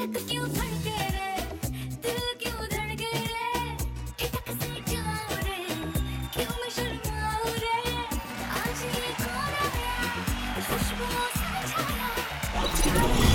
क्यों फड़के रे, दिल क्यों धड़के रे, ठिठक से जाऊं रे, क्यों मैं शर्माऊं रे, आज ये कौन आया, खुशबुओं से छाया।